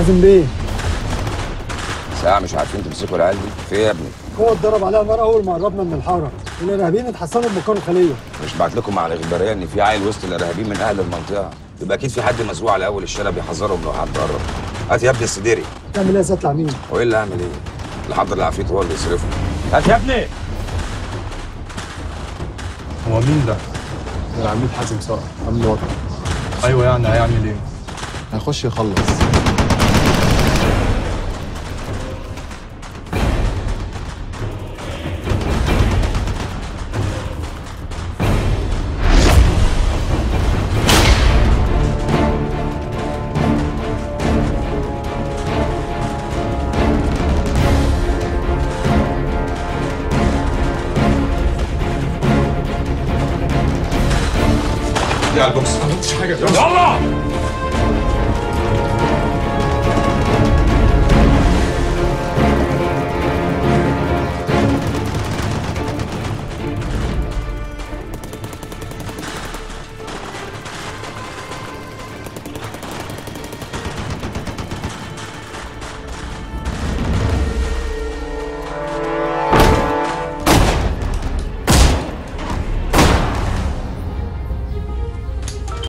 حازم بيه، ساعة مش عارفين تمسكوا العيال دي؟ في ايه يا ابني؟ هو اتضرب عليها نار اول ما قربنا من الحاره، الارهابيين اتحصنوا بمكان الخليه. مش بعت لكم على الاخباريه ان في عيل وسط الارهابيين من اهل المنطقه؟ يبقى اكيد في حد مسؤول على اول الشارع بيحذرهم لو حد قرب. هات يا ابني السديري. تعمل ايه يا سيادة العميد؟ هو ايه اللي هعمل ايه؟ اللي حضر العفريت هو اللي يصرفه. هات يا ابني. هو مين ده؟ ده العميد حازم صقر امن وطني. ايوه يعني هيعمل ايه؟ هيخش يخلص. على البوكس ما عملتش حاجه يلا